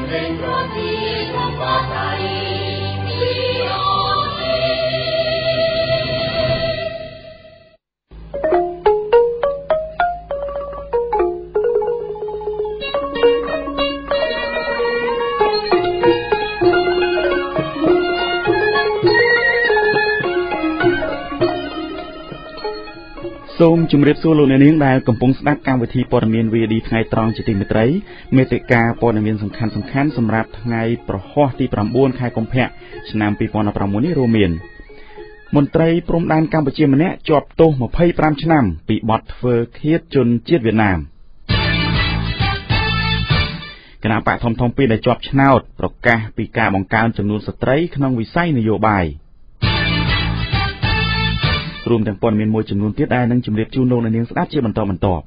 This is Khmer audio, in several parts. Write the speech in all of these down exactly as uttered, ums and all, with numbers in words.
សូមជម្រាបសួរលោកអ្នកនាងដែលកំពុងស្ដាប់កម្មវិធីព័ត៌មាន V O D ថ្ងៃត្រង់ជាទីមេត្រីមេតិការព័ត៌មានសំខាន់សំខាន់សម្រាប់ថ្ងៃប្រហ័សទី9ខែកុម្ភៈឆ្នាំពីរពាន់ប្រាំមួយនេះរួមមានមន្ត្រីព្រំដែនកម្ពុជាម្នាក់ជាប់ទោសម្ភៃប្រាំឆ្នាំពីបទធ្វើឃាតជនជាតិវៀតណាមគណៈបកធំធំពីរដែលជាប់ឆ្នោតប្រកាសពីការបង្កើនចំនួនស្ត្រីក្នុងវិស័យនយោបាយរួមទាំងព័ត៌មានមួយចំនួនទៀតដែលនឹងជម្រាបជូនលោកអ្នកនាងស្ដាប់ជាបន្តបន្ទាប់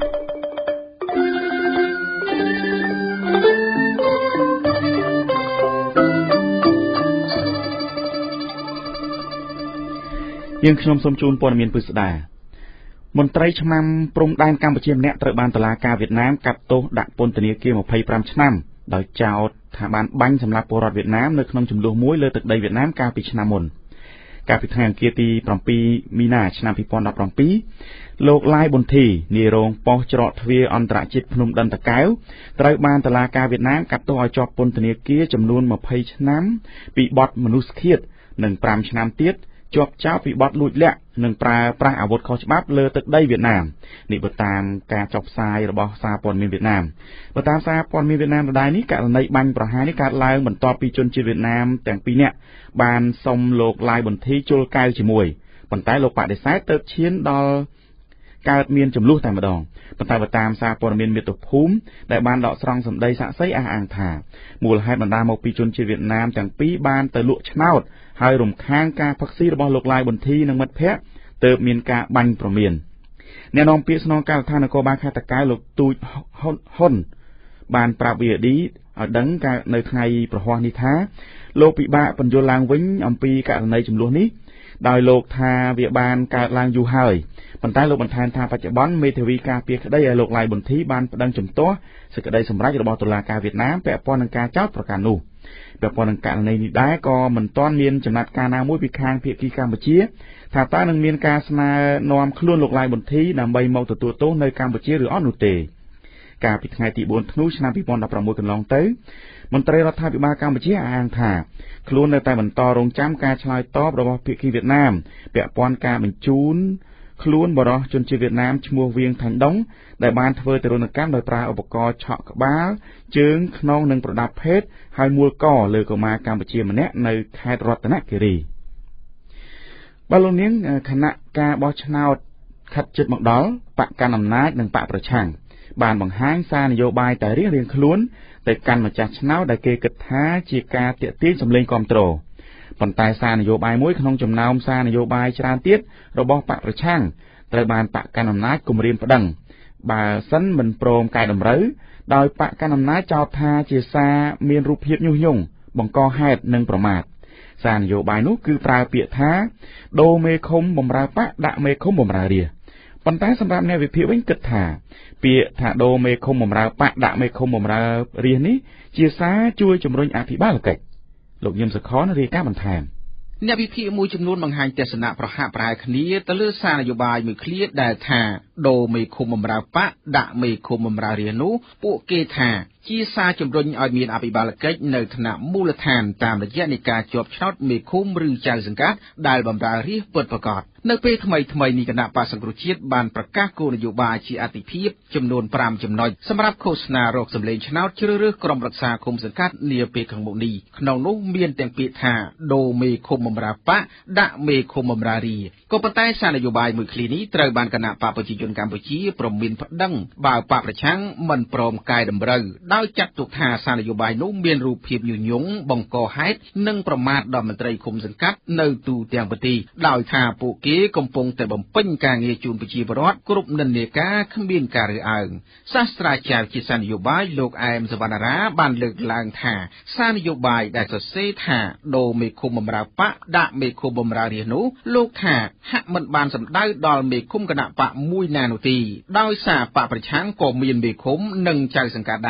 យើងខ្ញុំសូមជូនព័ត៌មានពិស្ដាមន្ត្រីឆ្មាំព្រំដែនកម្ពុជាម្នាក់ត្រូវបានតុលាការវៀតណាមកាត់ទោសដាក់ពន្ធនាគារម្ភៃប្រាំឆ្នាំដោយចោទថាបានបាញ់សម្លាប់ពលរដ្ឋវៀតណាមនៅក្នុងចំនួនមួយលើទឹកដីវៀតណាមកាលពីឆ្នាំមុនកាលពីថ្ងៃអង្គារទី7មីនាឆ្នាំពីរពាន់ដប់ប្រាំពីរលោកឡាយប៊ុនធីនាយរងប៉ុស្តិ៍ច្រកទ្វារអន្តរជាតិភ្នំដិនតាកែវត្រូវបានតុលាការវៀតណាមកាត់ទោសឲ្យជាប់ពន្ធនាគារចំនួនម្ភៃឆ្នាំពីបទមនុស្សឃាតនិងប្រាំឆ្នាំទៀតជាប់ចោទពីបទលួចលាក់និងប្រើប្រាស់អាវុធខុសច្បាប់លើទឹកដីវៀតណាមនេះបើតាមការចុះផ្សាយរបស់សារព័ត៌មានវៀតណាមបើតាមសារព័ត៌មានវៀតណាមដដែលនេះករណីបាញ់ប្រហារនេះកើតឡើងបន្ទាប់ពីជនជាតិវៀតណាមទាំងពីរនាក់បានសុំលោកឡាយប៊ុនធីជុលកែវជាមួយប៉ុន្តែលោកបដិសេធទើបឈានដល់កើតមានចំនួនតែម្ដងប៉ុន្តែបើតាមសារព័ត៌មានមាតុភូមិដែលបានដកស្រង់សម្ដីសាក្សីអះអាងថាមូលហេតុបណ្ដាលមកពីជនជាតិវៀតណាមទាំងពីរបានទៅលក់ឆ្នោតហើយរំខានការផឹកស៊ីរបស់លោកឡាយប៊ុនធីនិងមិត្តភ័ក្តិទើបមានការបាញ់ប្រមានអ្នកនាំពាក្យស្នងការដ្ឋាននគរបាលខេត្តតាកែវលោកទូចហ៊ុនបានប្រាប់ V O D ឲ្យដឹងការនៅថ្ងៃប្រហ័សនេះថាលោកពិបាកបញ្យល់ឡើងវិញអំពីករណីចំនួននេះដោយលោកថាវាបានកើតឡើងយូរហើយប៉ុន្តែលោកបន្ថែមថាបច្ចុប្បន្នមេធាវីការពារក្តីឲ្យលោកឡាយប៊ុនធីបានប្តឹងជំទាស់សេចក្តីសម្រេចរបស់តុលាការវៀតណាមពាក់ព័ន្ធនឹងការចោទប្រកាន់នោះពាក់ព័ន្ធនឹងករណីនេះដែរក៏មិនទាន់មានចំណាត់ការណាមួយពីខាងភាគីកម្ពុជាថាតើនឹងមានការស្នើនាំខ្លួនលោកឡាយប៊ុនធីដើម្បីមកទទួលទោសនៅកម្ពុជាឬអត់នោះទេកាលពីថ្ងៃទី4ធ្នូឆ្នាំពីរពាន់ដប់ប្រាំមួយកន្លងទៅមន្ត្រីរដ្ឋាភិបាលកម្ពុជាអះអាងថាខ្លួននៅតែបន្តរងចាំការឆ្លើយតបរបស់ភាគីវៀតណាមពាក់ព័ន្ធការបញ្ជូនខ្លួនបរិសុទ្ធជនជាតិវៀតណាមឈ្មោះវៀងថាញ់ដុងដែលបានធ្វើទរណកម្មដោយប្រើឧបករណ៍ឆក់ក្បាលជើងខ្នងនិងប្រដាប់ភេទហើយមួលកលើកុមារកម្ពុជាម្នាក់នៅខេត្តរតនគិរីបាទលោកនាងគណៈការបោះឆ្នោតខិតជិតមកដល់បកកណ្ដាលអំណាចនិងបកប្រឆាំងបានបង្ហាញសារនយោបាយតែរៀងៗខ្លួនទៅកាន់ម្ចាស់ឆ្នោតដែលគេគិតថាជាការទាក់ទាញសម្លេងគាំទ្រប៉ុន្តែសារនយោបាយមួយក្នុងចំណោមសារនយោបាយច្រើនទៀតរបស់បកប្រឆាំងត្រូវបានបកកណ្ដាលអំណាចគំរាមប្តឹងបើសិនមិនព្រមកែតម្រូវដោយបកកណ្ដាលអំណាចចោទថាជាសារមានរូបភាពញុះញង់បង្កហេតុនិងប្រមាថសារនយោបាយនោះគឺប្រើពាក្យថាដូរមេឃុំបំរើបកដាក់មេឃុំបំរើរាជប៉ុន្តែសម្រាប់អ្នកវិភាគវិញគិតថាពាក្យថាដូរមេឃុំបំរើបកដាក់មេឃុំបំរើរាជនេះជាសារជួយជំរុញអភិបាលកិច្ចលោកញឹមសុខនរាយការណ៍បន្ថែមអ្នកវិភាគមួយចំនួនបង្ហាញទស្សនៈប្រហាក់ប្រហែលគ្នាទៅលើសារនយោបាយមួយឃ្លាដែលថាដូរមេឃុំបំរើបកដាក់មេឃុំបំរើរាជនោះពួកគេថាជាសារជំរុញឲ្យមានអភិបាលកិច្ចនៅថ្នាក់មូលដ្ឋានតាមរយៈនៃការជាប់ឆ្នោតមេឃុំឬចៅសង្កាត់ដែលបម្រើរាជពិតប្រាកដនៅពេលថ្មីថ្មីនេះគណៈបក្សសង្គ្រោះជាតិបានប្រកាសគោលនយោបាយជាអាទិភាពចំនួនប្រាំចំណុចសម្រាប់ឃោសនារកសម្លេងឆ្នោតជ្រើសរើសក្រុមរក្សាឃុំសង្កាត់នាពេលខាងមុខនេះក្នុងនោះមានទាំងពាក្យថាដូរមេឃុំបំរើបកដាក់មេឃុំបំរើរាជក៏ប៉ុន្តែសារនយោបាយមួយឃ្លានេះត្រូវបានគណៈបកប្រជាជនកម្ពុជាព្រមមានប្តឹងបើបកប្រឆាំងមិនព្រមកែតម្រូវដោយចាត់ទុកថាសារនយោបាយនោះមានរូបភាពញុះញង់បង្កហេតុនិងប្រមាថដល់មន្ត្រីឃុំសង្កាត់នៅទូទាំងប្រទេសដោយថាពួកគេកំពុងតែបំពេញការងារជូនប្រជាពលរដ្ឋគ្រប់និន្នាការគ្មានការរើសអើងសាស្ត្រាចារ្យជាសារនយោបាយលោកអែមសវណ្ណារាបានលើកឡើងថាសារនយោបាយដែលសរសេរថាដូរមេឃុំបំរើបកដាក់មេឃុំបំរើរាជនោះលោកថាហាក់មិនបានសម្ដៅដល់មេឃុំគណៈបកមួយណានោះទេដោយសារបកប្រឆាំងក៏មានមេឃុំនិងចៅសង្កាត់ដែរ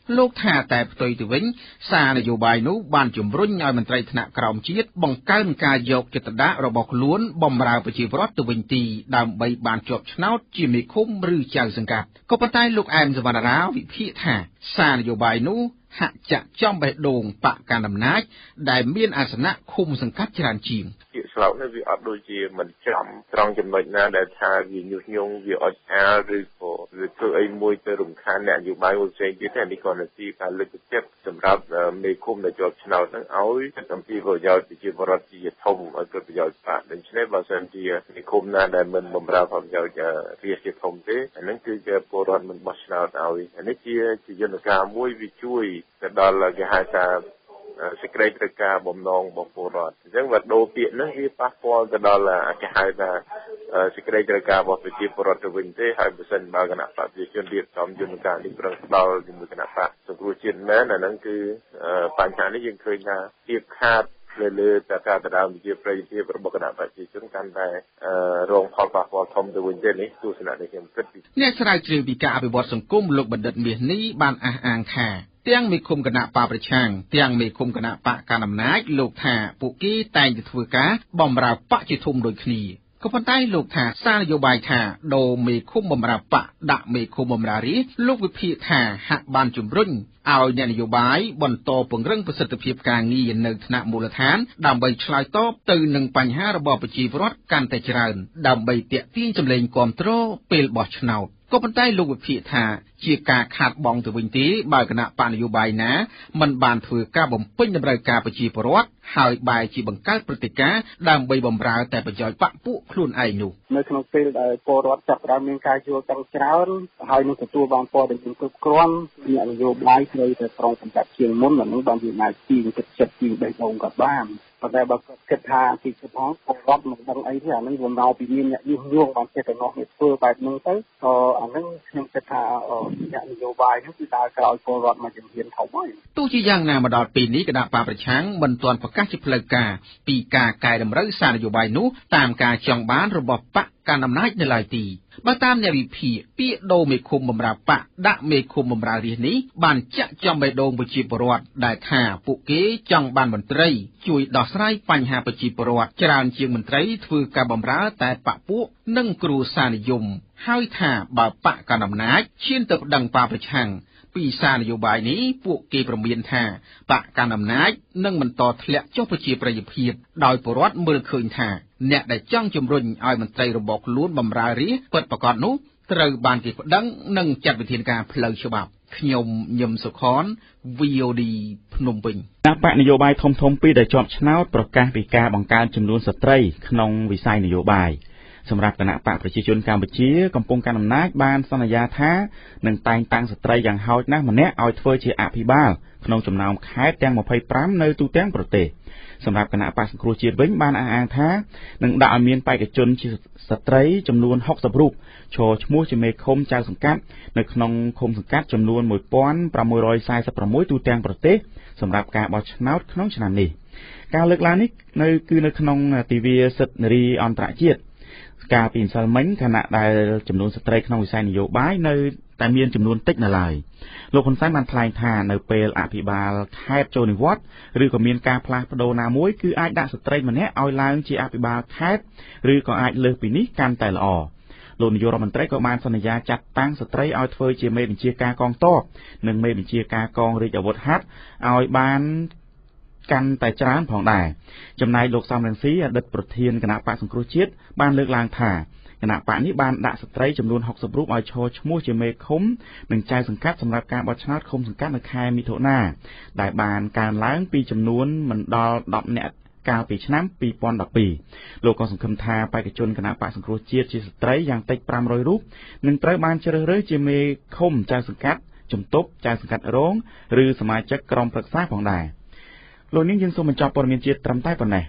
លោកថាតែផ្ទុយទៅវិញសារនយោបាយនោះបានជំរុញឲ្យមន្ត្រីថ្នាក់ក្រោមជាតិបង្កើនការយកចិត្តទុកដាក់របស់ខ្លួនបម្រើប្រជាពលរដ្ឋទៅវិញទីដើម្បីបានជាប់ឆ្នោតជាមេឃុំឬចៅសង្កាត់ក៏ប៉ុន្តែលោកអែមសវណ្ណារាវិភាគថាសារនយោបាយនោះហាក់ចាក់ចំបេះដូងបកកណ្ដាលអំណាចដែលមានអាសនៈឃុំសង្កាត់ច្រើនជាងជាស្លោកនេះវាអត់ដូចជាមិនចំត្រង់ចំណុចណាដែលថាវាញុះញង់វាអត់អាលឬក៏វាធ្វើអីមួយទៅរំខានអ្នកនយោបាយផ្សេងទៀតទេនេះគ្រាន់តែជាការលើកទឹកចិត្តសម្រាប់មេឃុំដែលជាប់ឆ្នោតហ្នឹងឲ្យអំពីប្រយោជន៍ប្រជាពលរដ្ឋជាធំឲ្យគឺប្រយោជន៍បកដូច្នេះបើសិនជាមេឃុំណាដែលមិនបម្រើផលប្រយោជន៍រាជជាធំទេអាហ្នឹងគឺជាពលរដ្ឋមិនបោះឆ្នោតឲ្យអានេះជាជាយន្តការមួយវាជួយទៅដល់គេហៅថាសេចក្តីត្រូវការបំណងរបស់ពលរដ្ឋអញ្ចឹងបើដូរពាក្យនេះវាប៉ះពាល់ទៅដល់គេហៅថាសេចក្តីត្រូវការរបស់ប្រជាពលរដ្ឋទៅវិញទេហើយបើសិនបើគណៈបព្វជិជនរៀបចំយន្តការនេះប្រឹងផ្ដល់ជាមួយគណៈបកសង្គ្រោះជាតិមែនអាហ្នឹងគឺបញ្ហានេះយើងឃើញថាទៀបខាតលើលើតែការដណ្ដើមវិជាប្រតិភាពរបស់គណៈបព្វជិជនកាន់តែរងផលប៉ះពាល់ធំទៅវិញទេនេះទស្សនៈនេះខ្ញុំគិតអ្នកស្រាវជ្រាវពីការអភិវឌ្ឍសង្គមលោកបណ្ឌិតមាសនេះបានអះអាងថាទាំងមេឃុំគណៈបកប្រឆាំងទាំងមេឃុំគណៈបកកណ្ដាលអំណាចលោកថាពួកគេតែងតែធ្វើការបម្រើបកជាធំដូចគ្នាក៏ប៉ុន្តែលោកថាសារនយោបាយថាដូរមេឃុំបម្រើបកដាក់មេឃុំបម្រើរាជលោកវិភាគថាហាក់បានជំរុញឲ្យអ្នកនយោបាយបន្តពង្រឹងប្រសិទ្ធភាពការងារនៅថ្នាក់មូលដ្ឋានដើម្បីឆ្លើយតបទៅនឹងបញ្ហារបស់ប្រជាពលរដ្ឋកាន់តែច្រើនដើម្បីទាក់ទាញសម្លេងគាំទ្រពេលបោះឆ្នោតក៏ប៉ុន្តែលោកវិភាគថាជាការខាតបង់ទៅវិញទេបើគណៈបកនយោបាយណាមិនបានធ្វើការបំពេញតម្រូវការប្រជាពលរដ្ឋហើយបែរជាបង្កើតព្រឹត្តិការណ៍ដើម្បីបម្រើតែប្រយោជន៍បកពួកខ្លួនឯងនោះនៅក្នុងពេលដែលពលរដ្ឋចាប់ផ្ដើមមានការយល់ដឹងច្រើនហើយនឹងទទួលបានព័ត៌មានគ្រប់គ្រាន់អ្នកនយោបាយត្រូវតែប្រុងប្រយ័ត្នជាងមុនមិននឹងបានជាអាចទីចិត្តចិត្តទីបេះដូងក៏បានប៉ុន្តែបើគាត់គិតថាទីជប៉ុនពលរដ្ឋមិនដឹងអីទេអានឹងវាមកពីមានអ្នកយុះយងបានចិត្តទៅនោះនេះធ្វើបែបហ្នឹងទៅអានឹងខ្ញុំគិតថាអ្នកនយោបាយនោះគឺដើរក្រោយពលរដ្ឋមកជំហានធំហើយទោះជាយ៉ាងណាមកដល់ពេលនេះគណៈបកប្រឆាំងមិនទាន់ប្រកាសជាផ្លូវការពីការកែតម្រូវសារនយោបាយនោះតាមការចង់បានរបស់បកកណ្ដាលអំណាចនៅឡើយទីបើតាមអ្នកវិភាគពាក្យដូរមេឃុំបម្រើបកដាក់មេឃុំបម្រើរាជនេះបានចាក់ចំបេះដូងប្រជាពលរដ្ឋដែលថាពួកគេចង់បានមន្ត្រីជួយដោះស្រាយបញ្ហាប្រជាពលរដ្ឋច្រើនជាងមន្ត្រីធ្វើការបម្រើតែបកពួកនិងគ្រួសារនិយមហើយថាបើបកកណ្ដាលអំណាចឈានទៅប្តឹងបកប្រឆាំងពីសារនយោបាយនេះពួកគេប្រមានថាបកកណ្ដាលអំណាចនឹងបន្តធ្លាក់ចុះប្រជាប្រិយភាពដោយពលរដ្ឋមើលឃើញថាអ្នកដែលចង់ជំរុញឲ្យមន្ត្រីរបស់ខ្លួនបម្រើរាជពិតប្រាកដនោះត្រូវបានគេប្តឹងនិងចាត់វិធានការផ្លូវច្បាប់ខ្ញុំញឹមសុខន V O D ភ្នំពេញគណៈបកនយោបាយធំៗពីរដែលជាប់ឆ្នោតប្រកាសពីការបង្កើនចំនួនស្ត្រីក្នុងវិស័យនយោបាយសម្រាប់គណៈបកប្រជាជនកម្ពុជាកំពុងកាន់អំណាចបានសន្យាថានឹងតែងតាំងស្ត្រីយ៉ាងហោចណាស់ម្នាក់ឲ្យធ្វើជាអភិបាលក្នុងចំណោមខេត្តទាំងម្ភៃប្រាំនៅទូទាំងប្រទេសសម្រាប់គណៈបកសង្គ្រោះជាតិវិញបានអះអាងថានឹងដាក់ឲ្យមានបេក្ខជនជាស្ត្រីចំនួនហុកសិបរូបឈរឈ្មោះជាមេឃុំចៅសង្កាត់នៅក្នុងឃុំសង្កាត់ចំនួនមួយពាន់ប្រាំមួយរយសែសិបប្រាំមួយទូទាំងប្រទេសសម្រាប់ការបោះឆ្នោតក្នុងឆ្នាំនេះការលើកឡើងនេះនៅគឺនៅក្នុងទិវាសិទ្ធិនារីអន្តរជាតិការពីម្សិលមិញខណៈដែលចំនួនស្ត្រីក្នុងវិស័យនយោបាយនៅតែមានចំនួនតិចនៅឡើយលោកហ៊ុនសែនបានថ្លែងថានៅពេលអភិបាលខេត្តចូលនិវត្តន៍ឬក៏មានការផ្លាស់ប្ដូរណាមួយគឺអាចដាក់ស្ត្រីម្នាក់ឲ្យឡើងជាអភិបាលខេត្តឬក៏អាចលើសពីនេះកាន់តែល្អលោកនាយករដ្ឋមន្ត្រីក៏បានសន្យាចាត់តាំងស្ត្រីឲ្យធ្វើជាមេបញ្ជាការកងទ័ពនិងមេបញ្ជាការកងរាជអាវុធហត្ថឲ្យបានកាន់តែច្រើនផងដែរចំណែកលោកសំរងស៊ីអតីតប្រធានគណៈបកសង្គ្រោះជាតិបានលើកឡើងថាគណៈបកនេះបានដាក់ស្ត្រីចំនួនហុកសិបរូបឲ្យឈរឈ្មោះជាមេឃុំនិងចៅសង្កាត់សម្រាប់ការបោះឆ្នោតឃុំសង្កាត់នៅខែមិថុនាដែលបានកើនឡើងពីចំនួនមិនដល់ដប់នាក់កាលពីឆ្នាំពីរពាន់ដប់ពីរលោកក៏សង្ឃឹមថាបេក្ខជនគណៈបកសង្គ្រោះជាតិជាស្ត្រីយ៉ាងតិចប្រាំរយរូបនឹងត្រូវបានជ្រើសរើសជាមេឃុំចៅសង្កាត់ជំទប់ចៅសង្កាត់រងឬសមាជិកក្រុមប្រឹក្សាផងដែរលោកនាងយើងសូមបញ្ចប់ព័ត៌មានជាតិត្រឹមតែប៉ុណ្ណេះ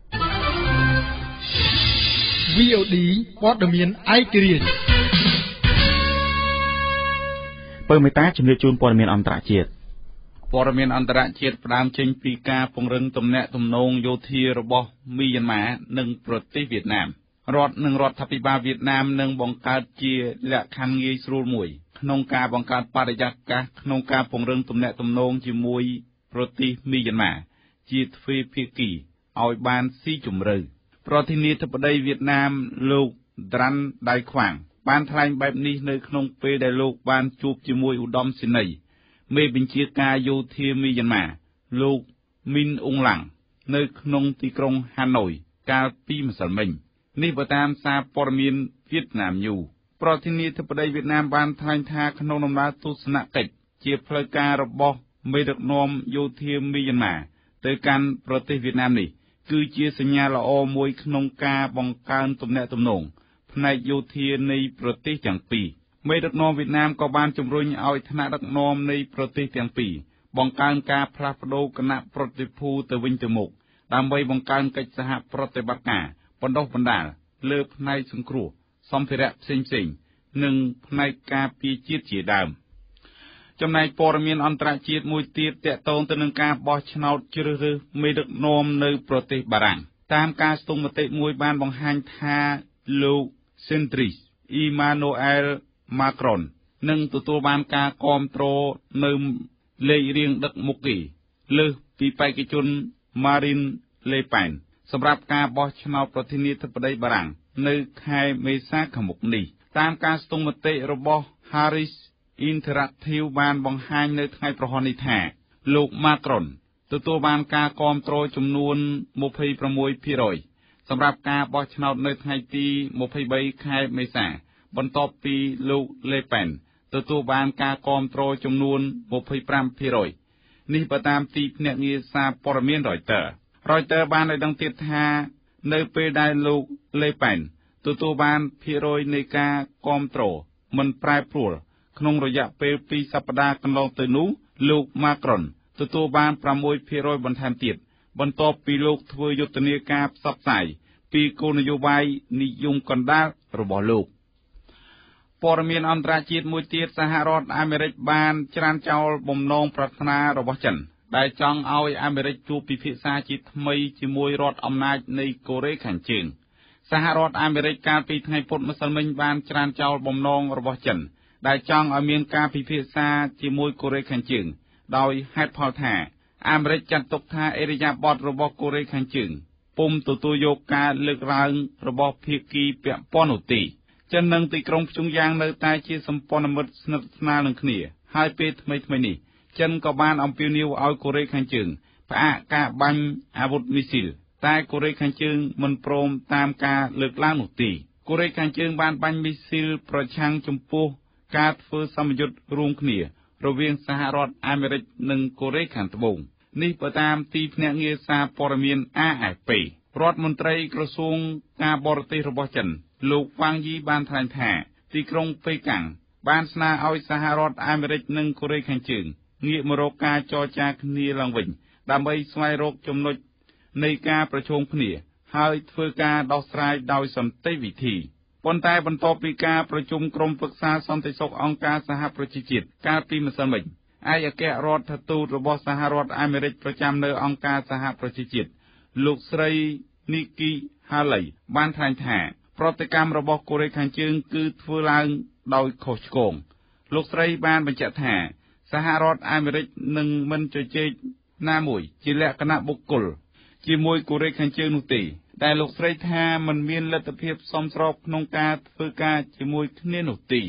V O D ព័ត៌មានឯករាជ្យពើមេតាជំរាបជូនព័ត៌មានអន្តរជាតិព័ត៌មានអន្តរជាតិផ្ដើមចេញពីការពង្រឹងទំនាក់ទំនងយោធារបស់មីយ៉ាន់ម៉ានិងប្រទេសវៀតណាមរដ្ឋនិងរដ្ឋាភិបាលវៀតណាមនឹងបង្កើតជាលក្ខខណ្ឌងាយស្រួលមួយក្នុងការបង្កើតបរិយាកាសក្នុងការពង្រឹងទំនាក់ទំនងជាមួយប្រទេសមីយ៉ាន់ម៉ាជាទ្វេភាគីឲ្យបានស៊ីជម្រៅប្រធានាធិបតីវៀតណាមលោកដ្រាន់ដៃខ្វាងបានថ្លែងបែបនេះនៅក្នុងពេលដែលលោកបានជួបជាមួយឧត្តមសេនីយ៍មេបញ្ជាការយោធាមីយ៉ាន់ម៉ាលោកមីនអ៊ុងឡាំងនៅក្នុងទីក្រុងហាណូយកាលពីម្សិលមិញនេះបើតាមសារព័ត៌មានវៀតណាមញូប្រធានាធិបតីវៀតណាមបានថ្លែងថាក្នុងដំណើរទស្សនកិច្ចជាផ្លូវការរបស់មេដឹកនាំយោធាមីយ៉ាន់ម៉ាទៅកាន់ប្រទេសវៀតណាមនេះគឺជាសញ្ញាល្អមួយក្នុងការបង្កើនទំនាក់ទំនងផ្នែកយោធានៃប្រទេសទាំងពីរមេដឹកនាំវៀតណាមក៏បានជំរុញឲ្យថ្នាក់ដឹកនាំនៃប្រទេសទាំងពីរបង្កើនការផ្លាស់ប្តូរគណៈប្រតិភូទៅវិញទៅមកដើម្បីបង្កើនកិច្ចសហប្រតិបត្តិការបណ្ដុះបណ្ដាលលើផ្នែកសង្គ្រោះសម្ភារៈផ្សេងៗនិងផ្នែកការពារជាតិជាដើមចំណែកព័ត៌មានអន្តរជាតិមួយទៀតទាក់ទងទៅនឹងការបោះឆ្នោតជ្រើសរើសមេដឹកនាំនៅប្រទេសបារាំងតាមការស្ទង់មតិមួយបានបង្ហាញថាលោក Centris Emmanuel Macron នឹងទទួលបានការគាំទ្រនៅលេខរៀងដឹកមុខគេលើសពីបេក្ខជន Marine Le Pen សម្រាប់ការបោះឆ្នោតប្រធានាធិបតីបារាំងនៅខែមេសាខាងមុខនេះតាមការស្ទង់មតិរបស់ Harris Interactive បានបង្ហាញនៅថ្ងៃប្រហ័ននេះថាលោក Macron ទទួលបានការគាំទ្រចំនួន ម្ភៃប្រាំមួយភាគរយ សម្រាប់ការបោះឆ្នោតនៅថ្ងៃទីម្ភៃបីខែមេសាបន្ទាប់ពីលោក Le Pen ទទួលបានការគាំទ្រចំនួន ម្ភៃប្រាំភាគរយ នេះបើតាមទីភ្នាក់ងារសារព័ត៌មាន Reuters Reuters បានឲ្យដឹងទៀតថានៅពេលដែលលោក Le Pen ទទួលបានភាគរយនៃការគាំទ្រមិនប្រែប្រួលក្នុងរយៈពេលពីរសប្តាហ៍កន្លងទៅនោះលោក Macron ទទួលបានប្រាំមួយភាគរយបន្ថែមទៀតបន្ទាប់ពីលោកធ្វើយុទ្ធនាការផ្សព្វផ្សាយពីគោលនយោបាយនិយមកណ្ដាលរបស់លោកព័ត៌មានអន្តរជាតិមួយទៀតសហរដ្ឋអាមេរិកបានច្រានចោលបំណងប្រាថ្នារបស់ចិនដែលចង់ឲ្យអាមេរិកជួបពិភាក្សាជាថ្មីជាមួយរដ្ឋអំណាចនៃកូរ៉េខាងជើងសហរដ្ឋអាមេរិកកាលពីថ្ងៃពុធម្សិលមិញបានច្រានចោលបំណងរបស់ចិនដែលចង់ឲ្យមានការពិភាក្សាជាមួយកូរ៉េខាងជើងដោយហេតុផលថាអាមេរិកចាត់ទុកថាអេរយាប័តរបស់កូរ៉េខាងជើងពុំទទួលយកការលើកឡើងរបស់ភាគីពាក់ព័ន្ធនោះទេចិននិងទីក្រុងព្យុងយ៉ាងនៅតែជាសម្ព័ន្ធមិត្តស្និទ្ធស្នាលនឹងគ្នាហើយពេលថ្មីៗនេះចិនក៏បានអំពាវនាវឲ្យកូរ៉េខាងជើងផ្អាកការបាញ់អាវុធមីស៊ីលតែកូរ៉េខាងជើងមិនព្រមតាមការលើកឡើងនោះទេកូរ៉េខាងជើងបានបាញ់មីស៊ីលប្រឆាំងចំពោះការធ្វើសម្ពយុទ្ធរួមគ្នារវាងសហរដ្ឋអាមេរិកនិងកូរ៉េខាងត្បូងនេះបើតាមទីភ្នាក់ងារសារព័ត៌មាន A F P រដ្ឋមន្ត្រីក្រសួងការបរទេសរបស់ចិនលោកវ៉ាងយីបានថ្លែងថាទីក្រុងប៉េកាំងបានស្នើឲ្យសហរដ្ឋអាមេរិកនិងកូរ៉េខាងជើងងាកមករកការចរចាគ្នាឡើងវិញដើម្បីស្វែងរកចំណុចនៃការប្រជុំគ្នាហើយធ្វើការដោះស្រាយដោយសន្តិវិធីប៉ុន្តែបន្ទាប់ពីការប្រជុំក្រុមប្រឹក្សាសន្តិសុខអង្គការសហប្រជាជាតិកាលពីម្សិលមិញឯកអគ្គរដ្ឋទូតរបស់សហរដ្ឋអាមេរិកប្រចាំនៅអង្គការសហប្រជាជាតិលោកស្រី Nikki Haley បានថ្លែងថាប្រតិកម្មរបស់កូរ៉េខាងជើងគឺធ្វើឡើងដោយខុសឆ្គងលោកស្រីបានបញ្ជាក់ថាសហរដ្ឋអាមេរិកនឹងមិនជជែកណាមួយជាលក្ខណៈបុគ្គលជាមួយកូរ៉េខាងជើងនោះទេតែលោកស្រីថាมันមានលទ្ធភាពសមស្របក្នុងការធ្វើការជាមួយគ្នានោះទេ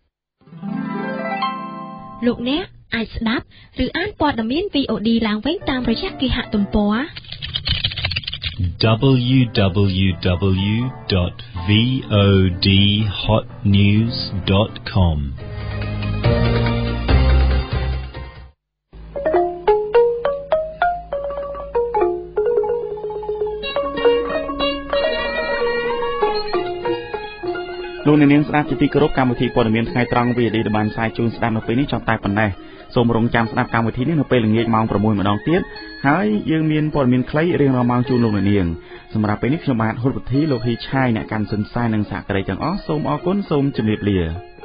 លោកអ្នកអាចស្ដាប់ឬអានព័ត៌មាន V O D ឡើងវិញតាមរយៈគេហទំព័រ double-u double-u double-u dot v o d hot news dot com លោកអ្នកនាងស្ដាប់ជាទីគោរពកម្មវិធីព័ត៌មានថ្ងៃត្រង់ V O D ដែលបានផ្សាយជូនស្ដាប់នៅពេលនេះចប់តែប៉ុណ្ណេះសូមរងចាំស្ដាប់កម្មវិធីនេះនៅពេលល្ងាចម៉ោងប្រាំមួយម្ដងទៀតហើយយើងមានព័ត៌មានខ្លីរៀងរាល់ម៉ោងជូនលោកអ្នកនាងសម្រាប់ពេលនេះខ្ញុំបាទហុលពធីលោកហ៊ីឆាយអ្នកកាន់សិនផ្សាយនិងសហការីទាំងអស់សូមអរគុណសូមជម្រាបលា